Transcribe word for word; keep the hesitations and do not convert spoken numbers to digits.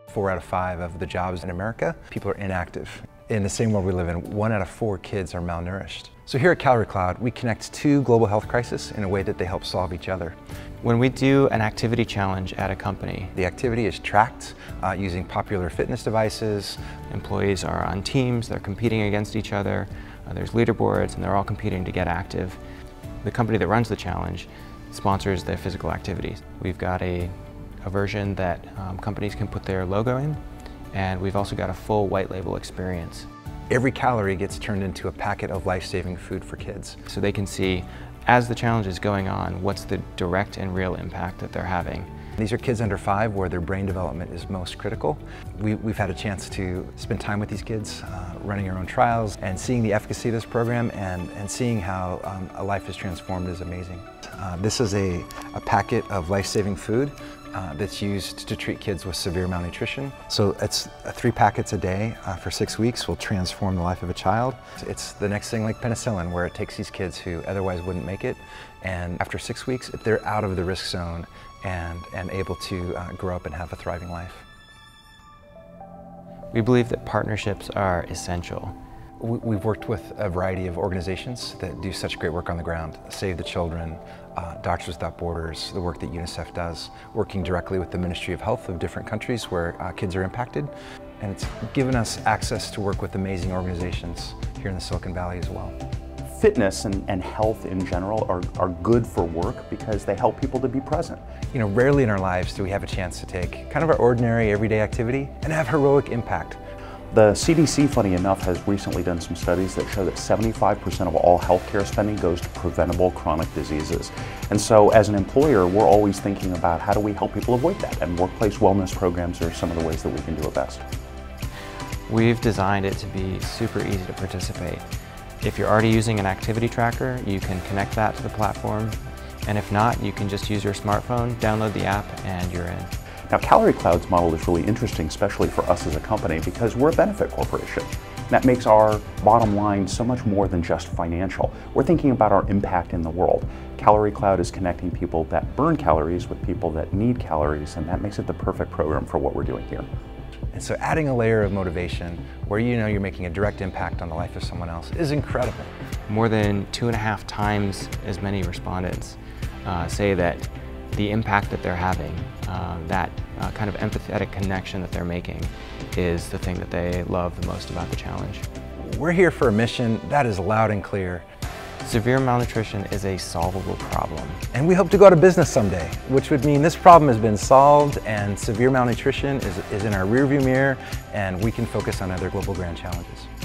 Four out of five of the jobs in America, people are inactive. In the same world we live in, one out of four kids are malnourished. So here at Calorie Cloud, we connect two global health crises in a way that they help solve each other. When we do an activity challenge at a company, the activity is tracked uh, using popular fitness devices. Employees are on teams, they're competing against each other, uh, there's leaderboards, and they're all competing to get active. The company that runs the challenge sponsors the physical activities. We've got a, a version that um, companies can put their logo in, and we've also got a full white label experience. Every calorie gets turned into a packet of life-saving food for kids. So they can see, as the challenge is going on, what's the direct and real impact that they're having. These are kids under five where their brain development is most critical. We, we've had a chance to spend time with these kids, uh, running our own trials, and seeing the efficacy of this program and, and seeing how um, a life is transformed is amazing. Uh, this is a, a packet of life-saving food Uh, that's used to treat kids with severe malnutrition. So it's uh, three packets a day uh, for six weeks will transform the life of a child. It's the next thing like penicillin, where it takes these kids who otherwise wouldn't make it, and after six weeks, they're out of the risk zone and, and able to uh, grow up and have a thriving life. We believe that partnerships are essential. We've worked with a variety of organizations that do such great work on the ground. Save the Children, uh, Doctors Without Borders, the work that UNICEF does, working directly with the Ministry of Health of different countries where uh, kids are impacted. And it's given us access to work with amazing organizations here in the Silicon Valley as well. Fitness and, and health in general are, are good for work because they help people to be present. You know, rarely in our lives do we have a chance to take kind of our ordinary everyday activity and have heroic impact. The C D C, funny enough, has recently done some studies that show that seventy-five percent of all healthcare spending goes to preventable chronic diseases. And so as an employer, we're always thinking about how do we help people avoid that, and workplace wellness programs are some of the ways that we can do it best. We've designed it to be super easy to participate. If you're already using an activity tracker, you can connect that to the platform, and if not, you can just use your smartphone, download the app, and you're in. Now, Calorie Cloud's model is really interesting, especially for us as a company, because we're a benefit corporation. That makes our bottom line so much more than just financial. We're thinking about our impact in the world. Calorie Cloud is connecting people that burn calories with people that need calories, and that makes it the perfect program for what we're doing here. And so adding a layer of motivation where you know you're making a direct impact on the life of someone else is incredible. More than two and a half times as many respondents uh, say that the impact that they're having, uh, that uh, kind of empathetic connection that they're making, is the thing that they love the most about the challenge. We're here for a mission that is loud and clear. Severe malnutrition is a solvable problem. And we hope to go out of business someday, which would mean this problem has been solved and severe malnutrition is, is in our rearview mirror, and we can focus on other global grand challenges.